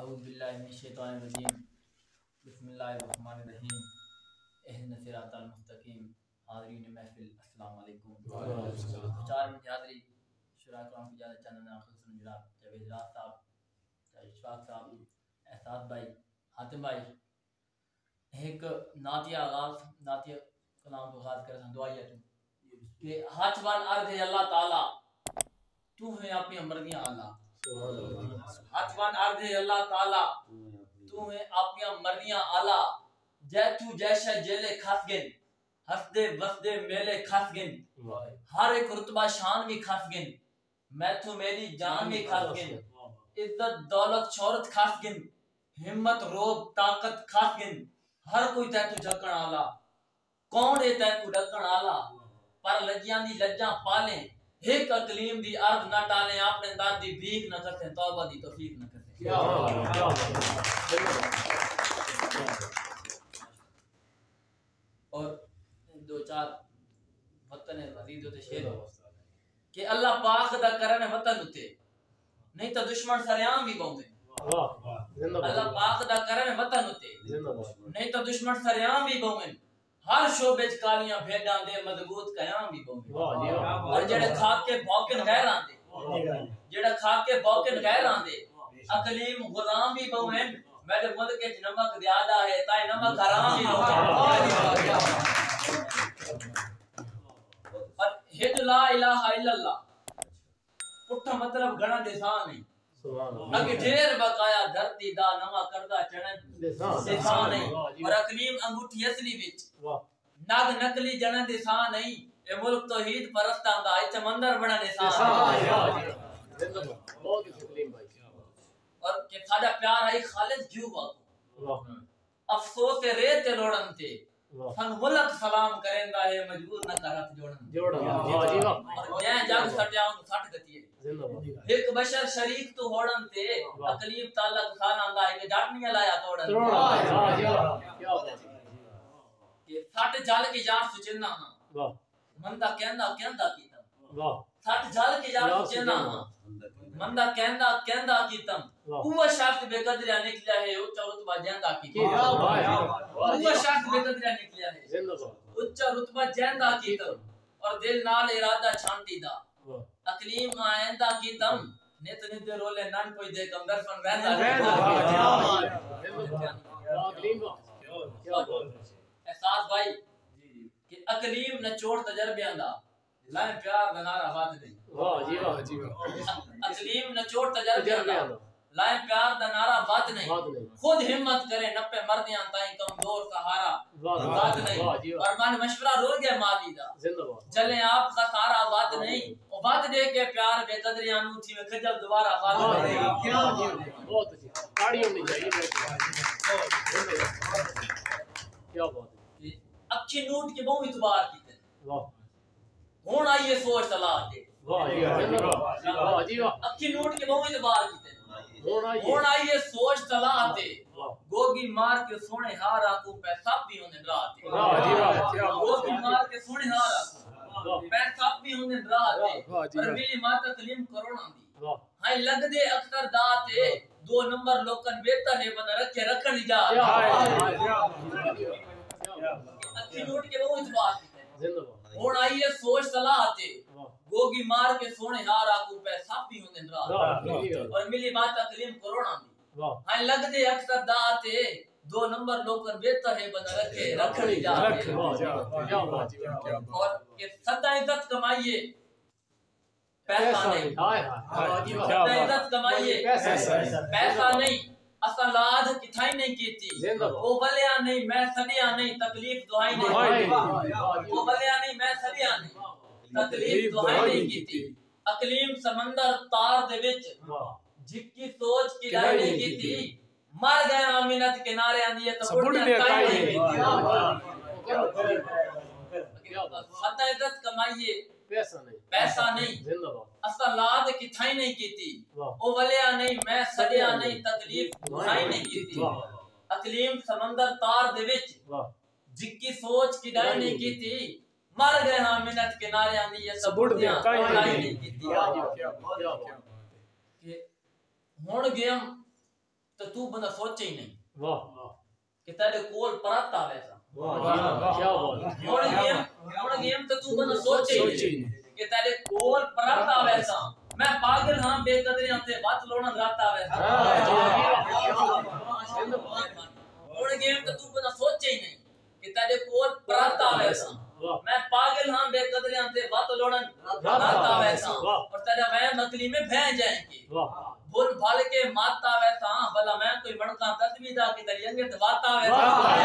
अऊज़ु बिल्लाहि मिनश शैतानिर रजीम बिस्मिल्लाहिर रहमानिर रहीम इहदिनस सिरातल मुस्तकीम। हाज़रीन महफिल अस्सलाम वालेकुम। चार मिनट हाज़री शुरा कराम की इजाज़त चंद ना खुद सुन जनाब जावेद राज साहब, इशफाक साहब, एहसास भाई, हातिम भाई, एक नातिया आगाज़ नातिया कलाम को आगाज़ कर दुआया तू कि हाथ बान अर्ज़ है अल्लाह ताला तू है अपनी मर्ज़ियां आला। हाथ बान अर्ज़ है अल्लाह ताला तू है अपनी मर्ज़ियां आला। जै तू जैशा जेले खस गिन हसदे वसदे मेले खस गिन। हर एक रुतबा शान भी खस गिन मैं तू मेरी जान भी खस गिन। इज्जत दौलत शोहरत खस गिन हिम्मत रोब ताकत खस गिन। हर कोई तै तू झकण आला कौन है तै तू ढकण आला। पर लज्जियां दी लज्जा पाले एक अकलीम दी अर्ज न टाले अपने दर दी भीख न करते तौबा दी तौफीक न करते। और दो चार वतन अजीज होते शेर कि अल्लाह पाक दा करन वतन उते नहीं तो दुश्मन सरेआम भी बौंदे। अल्लाह पाक दा करन वतन उते नहीं तो दुश्मन सरेआम भी बौंदे। हर शोबे च कालियां भेडां दे मजबूत कयाम भी बौंदे। और जेड़े खा के भौकन गैर आंदे जेड़ा खा के भौकन गैर आंदे अकलीम गुलाम भी बौंदे। मेरे मुल्क के नमक ज्यादा है ताई नमक हराम भी बौंदे। और हिद ला इलाहा इल्लल्लाह पुट्ठा मतलब गणा देसान नहीं अगे ढेर बकाया धरती दा नवा करदा चढ़न देसान नहीं। और अकलीम अंगूठी असली विच नग नकली जन देसान नहीं। ए मुल्क तौहीद परस्तां दा इथे मंदिर बना देसान। और के साडा प्यार है खालिद जीव वाको अफसोस है रेत ते लोड़न ते सन मुल्क सलाम करेंदा है मजबूर न करत जोड़न। और जै जग सटिया उन सट गती है एक बशर शरीक तो होड़न ते अकलीम ताल्लुक खान आंदा है कि जट नहीं लाया तोड़न। ये सट जल की जान सुचिना मंदा कहंदा कहंदा कीतम सट जल की जान सुचिना मंदा कहंदा कहंदा कीतम। वो शख्स बेकदरिया निकला है उच्च रुतबा जेंदा कीतम। वो शख्स बेकदरिया निकला है उच्च रुतबा जेंदा कीतम। और दिल नाल इरादा छांटी दा अकलीम आयंदा कीतम। नित नित रोले नन कोई दे कम दर्शन रहंदा एहसास भाई कि अकलीम न चोट तजर्बियां दा लाए प्यार दा नारा बात नहीं। वाह जी वाह जी वाह। अकलीम न चोट तजर्बियां दा लाए प्यार दा नारा बात नहीं। खुद हिम्मत करे नपे मर्दियां ताई कमजोर सहारा बात नहीं। और मन मशवरा रोल गया माली दा चले आप का सारा बात नहीं। ओ बात दे के प्यार बेकदरियां नु थी में खजल दोबारा बात नहीं। क्या बहुत अच्छी ताड़ी होनी चाहिए। क्या बात है अच्छी नोट के बहुत इतबार कीते वाह हुन आई ये सोच सलाह दे वाह जी वाह अच्छी नोट के बहुत इतबार कीते हुन आई ये सोच सलाह दे गोगी मार के सोने हार आकू पे सब भी होने रात वाह जी वाह गोगी मार के सोने हार आकू पे सब भी होने रात और मेरी माता कलीम करोना दी हाय लग दे अक्सर दाते दो नंबर लोकन बेहतर है बन रखे रखन जा अच्छी नोट के बहुत बात है हुन आई ये सोच सलाह आते गोगी मार के सोने हार आकू पे सब भी होने रात और मिली माता कलीम करोना दी हाय लग दे अक्सर दाते दो नंबर लोकन बेहतर है बन रखे रखन जा। और ये सदा इज्जत कमाइए पैसा नहीं सदा इज्जत कमाइए पैसा नहीं असलाद किथाई नहीं कीती वो बलिया नहीं मैं सदिया नहीं तकलीफ दुहाई नहीं वो बलिया नहीं मैं सदिया नहीं तकलीफ दुहाई नहीं कीती। अकलीम समंदर तार दे विच जिक्की सोच की दाई नहीं कीती मर गए अमीनत किनारे आंदी है तो बुढ़िया ताई नहीं कीती। सदा इज्जत कमाइए पैसा नहीं असलाद किथाई नहीं कीती ओ वलिया नहीं मैं सदिया नहीं तकलीफ दुहाई नहीं कीती। अकलीम समंदर तार दे विच जिक्की सोच की दाई नहीं कीती मर गए हां मिन्नत किनारे आंदी है सब बुढ़िया ताई नहीं कीती। हुन गेम तो तू बंदा सोचे ही नहीं वाह कि तेरे कोल परत आवे सा वाह क्या बात हुण गेम तो तू बंदा सोचे ही नहीं कि तेरे कोल परत आवे सा मैं पागल हां बेकदरी हां ते बात लोणन रात आवे सा हुण गेम तो तू बंदा सोचे ही नहीं कि तेरे कोल परत आवे सा मैं पागल हां बेकदरी हां ते बात लोणन रात आवे सा और तेरे वह नकली में बह जाएंगे वाह भूल भाल के माता वैसा भला मैं कोई बणका तस्वीदा की तरी अंगे ते वाता वैसा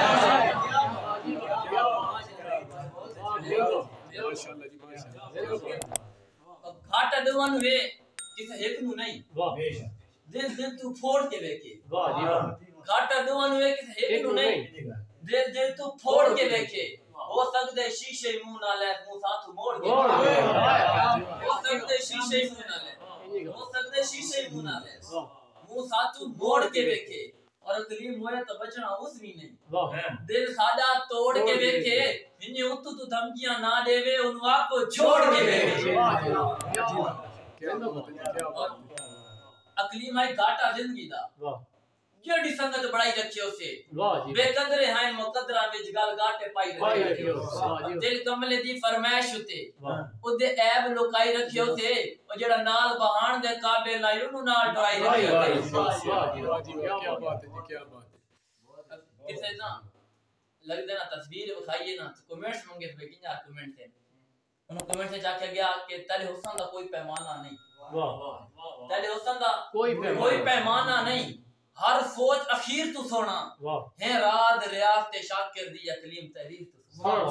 माशाल्लाह जी माशाल्लाह घाटा दुवन वे किसे एक नु नहीं वाह दिल दिल तू फोड़ के देखे वाह जी वाह घाटा दुवन वे किसे एक नु नहीं दिल दिल तू फोड़ के देखे हो सकदे शीशे मुंह नाल मुंह साथ मोड़ के हो सकदे शीशे मुंह नाल हो सकदे शीशे मुंह नाल मुंह साथ मोड़ के देखे और कलीम होए तो बचना उस भी नहीं वाह दिल सादा तोड़ के देखे इन्हें उतु तू धमकियां ना देवे उनवा को छोड़ के देखे क्या बात अकलीम है घाटा जिंदगी दा वाह जेडी संगत बड़ाई रखियो से वाह जी बेकदरे हैं मुकद्दरा विच गल गाटे पाई रखियो दिल कमले दी फरमाइश उते ओदे ऐब लुकाई रखियो से ओ जेड़ा नाल बहान दे काबिल ना उनु नाल डराई रखियो वाह जी क्या बात है जी क्या बात है किसे ना लग देना तस्वीर दिखाइए ना तो कमेंट्स मंगे पे किन्या कमेंट थे उन कमेंट से जाके गया कि तेरे हुस्न दा कोई पैमाना नहीं वाह तेरे हुस्न दा कोई पैमाना नहीं हर सोच अखीर तू सोना वाह है राज रियाज ते शाकिर दी अकलीम तहरीर तू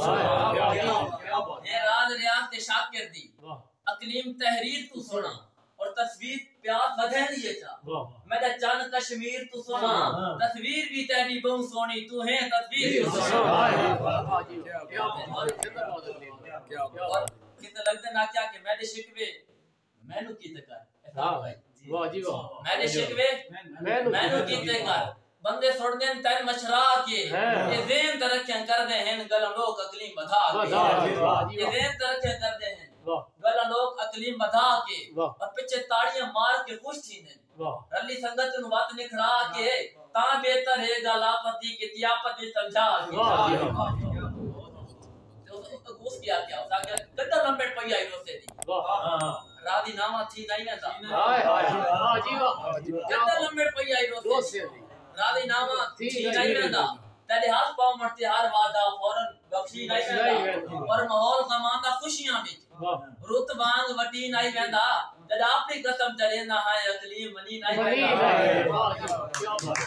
है राज रियाज ते शाकिर दी अकलीम तहरीर तू सोना और तस्वीर प्यास वधे नहीं चा मेरा चन कश्मीर तू सोना तस्वीर भी तेरी बहु सोनी तू है तस्वीर तू सोना और कितना लगता ना क्या कि मेरे शिकवे मैनू की तकर वाह जी वाह मेरे शिकवे मैनू की तकर बंदे छोड़ देन तन मशरा के ये ज़ेन तरक्यां कर दे हैं गलम लोग अकलीम बधा के ये ज़ेन तरक्यां कर दे हैं गलम लोग अकलीम बधा के और पीछे ताड़ियां मार के खुश थी ने रली संगत नु बात निखड़ा के ता बेहतर है गलापति की तियापत समझा के तो घुस गया क्या उसा के गड्ढा लंबेट पई आई रोसे दी राधी नामा थी नहीं ना हाय हाय वाह जी वाह गड्ढा लंबेट पई आई रोसे राधी नामा थी नहीं वेंदा तेरे हाथ पांव मरते हर वादा फौरन बख्शी नहीं वेंदा और माहौल कमांदा खुशियां विच रुत वांग वटी नहीं वेंदा जद अपनी कसम चले ना है अकलीम मनी नहीं वेंदा वाह क्या बात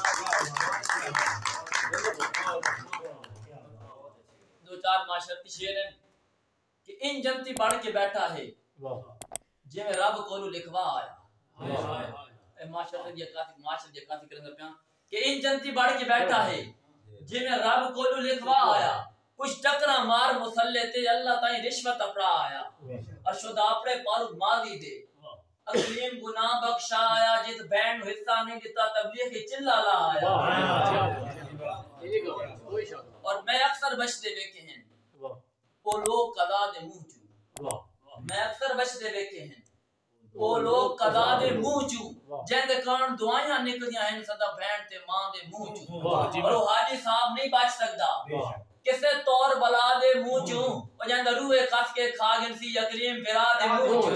दो चार माशरती शेर हैं कि इन जनती पढ़ के बैठा है वाह जिਵੇਂ रब कोलू लिखवा आया ए माशाअल्लाह ये काफी करेंगे प्यार कि इन जनती बढ़ के बैठा है जिਵੇਂ रब कोलू लिखवा आया कुछ टकरा मार मुसल्ले ते अल्लाह ताई रिश्वत अपरा आया अरशद आपरे पाल मादी दे अकलीम गुनाह बख्शा आया जिस बैंड हिस्सा नहीं देता तबलीग के चिल्ला ला आया और मैं अक्सर बचते देखे हैं वो लोग कदा दे मुंह चू मैं अक्सर बचते देखे हैं वो लोग कदा दे मुंह चू जेंदे कारण दुआयां निकलियां हैं सदा बहन ते मां दे मुंह चू और वो हाजी साहब नहीं बच सकदा किसे तौर बला दे मुंह चू और जेंदा रूए कस के खा गिनसी अकलीम फिरा दे मुंह चू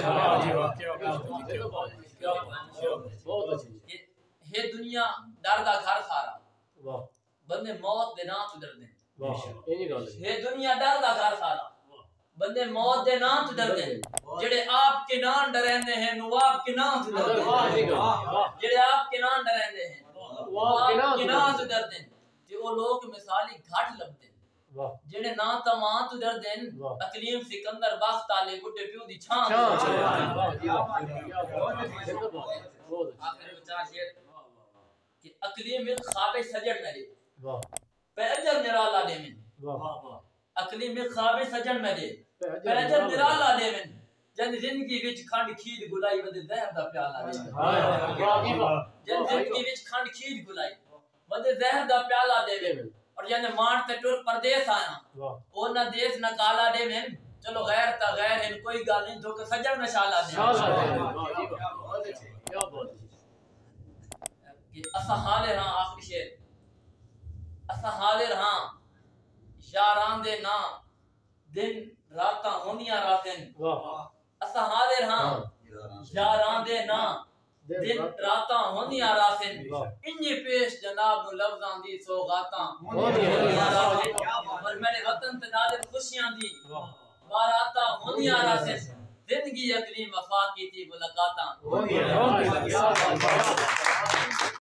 बहुत अच्छी ये दुनिया डर दा घर सारा बंदे मौत दे ना तो डरदे ये दुनिया डर दा घर सारा बंदे मौत दे नाम तो डरदे जेड़े आप के नाम डरेंदे हैं नवाब के नाम तो डरदे जेड़े आप के नाम डरेंदे हैं नवाब के नाम तो डरदे ते ओ लोग मिसाली घाट लबदे जेड़े ना तमा तो डरदे अकलीम सिकंदर बख्त आले गुड्डे प्यू दी छां आखिर विचार शेर कि अकलीम में ख्वाबे सजन मेरे पे अजर निराला दे में अकलीम में ख्वाबे सजन मेरे पे अजर निराला दे में जन जिंदगी विच खंड खीर गुलाई वदे जहर दा प्याला दे जन जिंदगी विच खंड खीर गुलाई वदे जहर दा प्याला दे और जन मान ते टुर परदेस आया ओ ना देश ना काला दे में चलो गैर ता गैर है कोई गाल नहीं जो के सजन नशाला दे क्या बात है कि असा हाले हां आखिरी शेर असा हाले हां यारां दे ना दिन रातां होंदियां रातन असा हाले हां यारां दे ना दिन रातां होंदियां रातन इन्ने पेश जनाब नु लफ्जां दी सौगातां होंदियां रातन और मेरे वतन ते नाल खुशियां दी बारातां होंदियां रातन जिंदगी अगली वफा की थी मुलाकातां